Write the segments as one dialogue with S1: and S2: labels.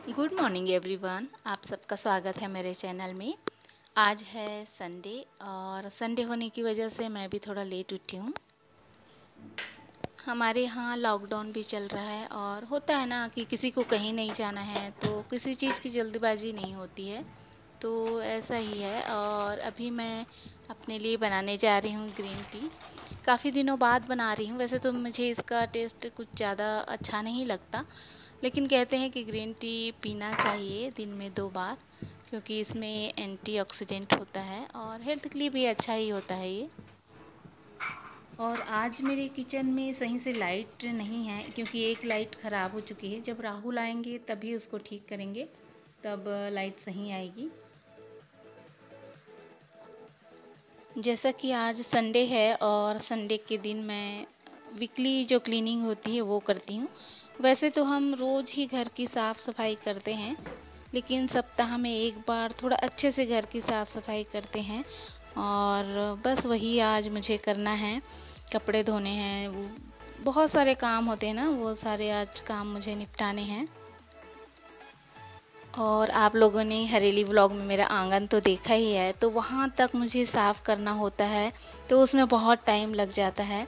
S1: Good morning everyone. आप सबका स्वागत है मेरे चैनल में। आज है संडे और संडे होने की वजह से मैं भी थोड़ा लेट उठी हूँ। हमारे यहाँ लॉकडाउन भी चल रहा है और होता है ना कि किसी को कहीं नहीं जाना है तो किसी चीज़ की जल्दबाजी नहीं होती है, तो ऐसा ही है। और अभी मैं अपने लिए बनाने जा रही हूँ ग्रीन टी। काफ़ी दिनों बाद बना रही हूँ। वैसे तो मुझे इसका टेस्ट कुछ ज़्यादा अच्छा नहीं लगता, लेकिन कहते हैं कि ग्रीन टी पीना चाहिए दिन में 2 बार, क्योंकि इसमें एंटीऑक्सीडेंट होता है और हेल्थ के लिए भी अच्छा ही होता है ये। और आज मेरे किचन में सही से लाइट नहीं है, क्योंकि एक लाइट ख़राब हो चुकी है। जब राहुल आएंगे तभी उसको ठीक करेंगे, तब लाइट सही आएगी। जैसा कि आज संडे है और संडे के दिन मैं वीकली जो क्लीनिंग होती है वो करती हूँ। वैसे तो हम रोज़ ही घर की साफ़ सफाई करते हैं, लेकिन सप्ताह में एक बार थोड़ा अच्छे से घर की साफ़ सफाई करते हैं। और बस वही आज मुझे करना है। कपड़े धोने हैं, वो बहुत सारे काम होते हैं ना, वो सारे आज काम मुझे निपटाने हैं। और आप लोगों ने हरेली व्लॉग में मेरा आंगन तो देखा ही है, तो वहाँ तक मुझे साफ़ करना होता है, तो उसमें बहुत टाइम लग जाता है।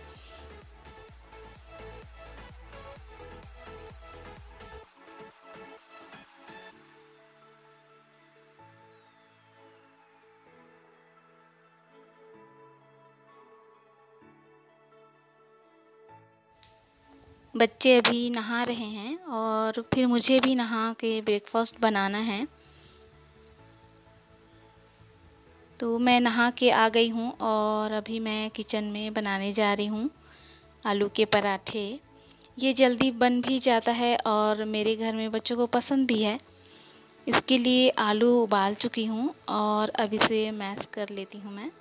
S1: बच्चे अभी नहा रहे हैं और फिर मुझे भी नहा के ब्रेकफास्ट बनाना है। तो मैं नहा के आ गई हूँ और अभी मैं किचन में बनाने जा रही हूँ आलू के पराठे। ये जल्दी बन भी जाता है और मेरे घर में बच्चों को पसंद भी है। इसके लिए आलू उबाल चुकी हूँ और अब इसे मैश कर लेती हूँ मैं।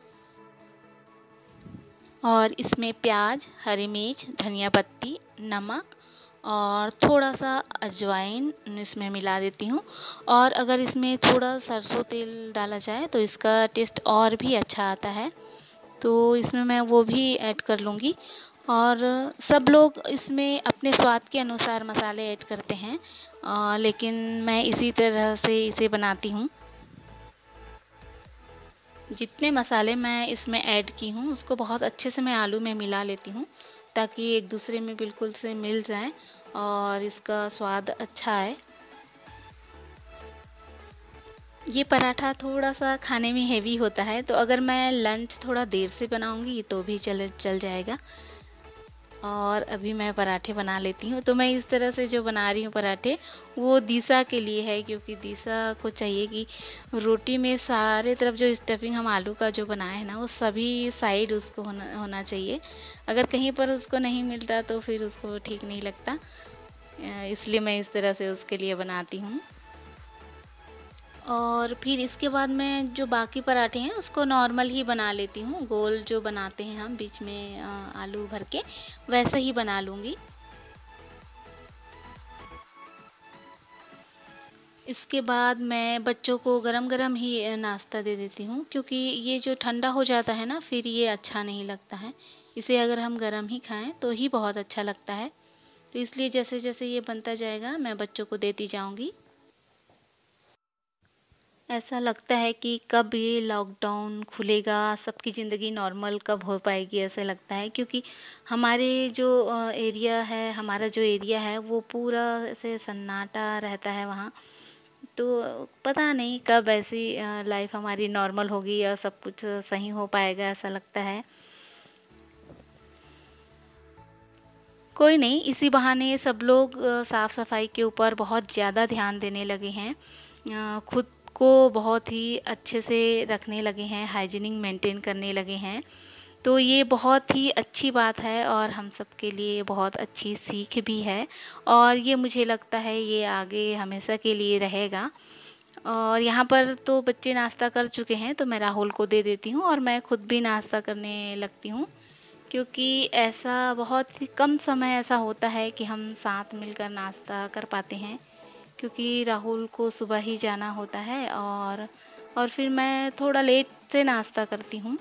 S1: और इसमें प्याज, हरी मिर्च, धनिया पत्ती, नमक और थोड़ा सा अजवाइन इसमें मिला देती हूँ। और अगर इसमें थोड़ा सरसों तेल डाला जाए तो इसका टेस्ट और भी अच्छा आता है, तो इसमें मैं वो भी ऐड कर लूँगी। और सब लोग इसमें अपने स्वाद के अनुसार मसाले ऐड करते हैं, लेकिन मैं इसी तरह से इसे बनाती हूँ। जितने मसाले मैं इसमें ऐड की हूँ उसको बहुत अच्छे से मैं आलू में मिला लेती हूँ, ताकि एक दूसरे में बिल्कुल से मिल जाए और इसका स्वाद अच्छा आए। ये पराठा थोड़ा सा खाने में हेवी होता है, तो अगर मैं लंच थोड़ा देर से बनाऊंगी तो भी चल जाएगा। और अभी मैं पराठे बना लेती हूँ। तो मैं इस तरह से जो बना रही हूँ पराठे, वो दिशा के लिए है, क्योंकि दिशा को चाहिए कि रोटी में सारे तरफ जो स्टफिंग हम आलू का जो बनाए हैं ना, वो सभी साइड उसको होना होना चाहिए। अगर कहीं पर उसको नहीं मिलता तो फिर उसको ठीक नहीं लगता। इसलिए मैं इस तरह से उसके लिए बनाती हूँ। और फिर इसके बाद मैं जो बाकी पराठे हैं उसको नॉर्मल ही बना लेती हूँ, गोल जो बनाते हैं हम बीच में आलू भर के, वैसे ही बना लूँगी। इसके बाद मैं बच्चों को गरम-गरम ही नाश्ता दे देती हूँ, क्योंकि ये जो ठंडा हो जाता है ना फिर ये अच्छा नहीं लगता है। इसे अगर हम गरम ही खाएँ तो ही बहुत अच्छा लगता है। तो इसलिए जैसे-जैसे ये बनता जाएगा मैं बच्चों को देती जाऊँगी। ऐसा लगता है कि कब ये लॉकडाउन खुलेगा, सबकी ज़िंदगी नॉर्मल कब हो पाएगी, ऐसा लगता है। क्योंकि हमारे जो एरिया है, हमारा जो एरिया है वो पूरा ऐसे सन्नाटा रहता है वहाँ। तो पता नहीं कब ऐसी लाइफ हमारी नॉर्मल होगी और सब कुछ सही हो पाएगा, ऐसा लगता है। कोई नहीं, इसी बहाने सब लोग साफ़ सफाई के ऊपर बहुत ज़्यादा ध्यान देने लगे हैं। खुद को बहुत ही अच्छे से रखने लगे हैं, हाइजीनिक मेंटेन करने लगे हैं। तो ये बहुत ही अच्छी बात है और हम सब के लिए बहुत अच्छी सीख भी है। और ये मुझे लगता है ये आगे हमेशा के लिए रहेगा। और यहाँ पर तो बच्चे नाश्ता कर चुके हैं, तो मैं राहुल को दे देती हूँ और मैं खुद भी नाश्ता करने लगती हूँ। क्योंकि ऐसा बहुत ही कम समय ऐसा होता है कि हम साथ मिलकर नाश्ता कर पाते हैं, क्योंकि राहुल को सुबह ही जाना होता है और फिर मैं थोड़ा लेट से नाश्ता करती हूँ।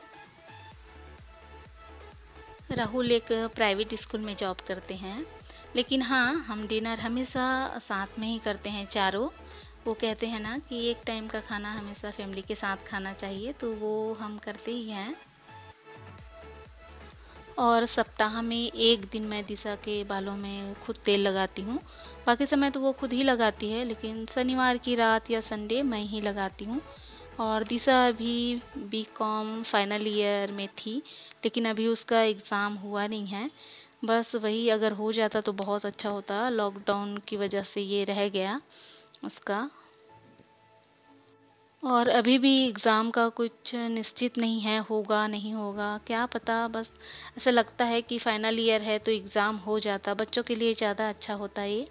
S1: राहुल एक प्राइवेट स्कूल में जॉब करते हैं, लेकिन हाँ, हम डिनर हमेशा साथ में ही करते हैं चारों। वो कहते हैं ना कि एक टाइम का खाना हमेशा फैमिली के साथ खाना चाहिए, तो वो हम करते ही हैं। और सप्ताह में एक दिन मैं दिशा के बालों में खुद तेल लगाती हूँ। बाकी समय तो वो खुद ही लगाती है, लेकिन शनिवार की रात या संडे मैं ही लगाती हूँ। और दिशा अभी बीकॉम फाइनल ईयर में थी, लेकिन अभी उसका एग्ज़ाम हुआ नहीं है। बस वही अगर हो जाता तो बहुत अच्छा होता, लॉकडाउन की वजह से ये रह गया उसका। और अभी भी एग्ज़ाम का कुछ निश्चित नहीं है, होगा नहीं होगा क्या पता। बस ऐसा लगता है कि फाइनल ईयर है तो एग्ज़ाम हो जाता, बच्चों के लिए ज़्यादा अच्छा होता ये।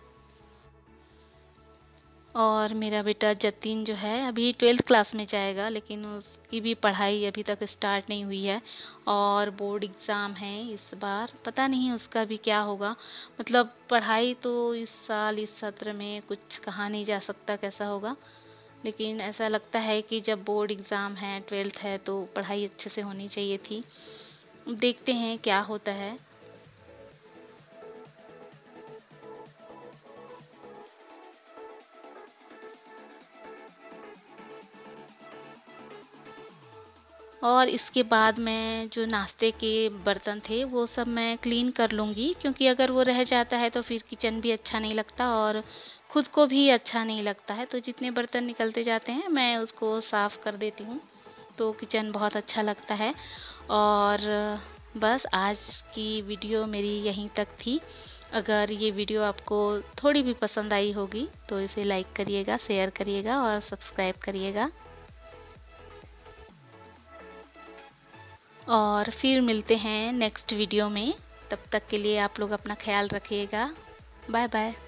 S1: और मेरा बेटा जतिन जो है अभी 12th क्लास में जाएगा, लेकिन उसकी भी पढ़ाई अभी तक स्टार्ट नहीं हुई है। और बोर्ड एग्ज़ाम है इस बार, पता नहीं उसका भी क्या होगा। मतलब पढ़ाई तो इस साल इस सत्र में कुछ कहा नहीं जा सकता कैसा होगा, लेकिन ऐसा लगता है कि जब बोर्ड एग्ज़ाम है, 12th है, तो पढ़ाई अच्छे से होनी चाहिए थी। देखते हैं क्या होता है। और इसके बाद मैं जो नाश्ते के बर्तन थे वो सब मैं क्लीन कर लूँगी, क्योंकि अगर वो रह जाता है तो फिर किचन भी अच्छा नहीं लगता और खुद को भी अच्छा नहीं लगता है। तो जितने बर्तन निकलते जाते हैं मैं उसको साफ़ कर देती हूँ, तो किचन बहुत अच्छा लगता है। और बस आज की वीडियो मेरी यहीं तक थी। अगर ये वीडियो आपको थोड़ी भी पसंद आई होगी तो इसे लाइक करिएगा, शेयर करिएगा और सब्सक्राइब करिएगा। और फिर मिलते हैं नेक्स्ट वीडियो में। तब तक के लिए आप लोग अपना ख्याल रखिएगा। Bye bye.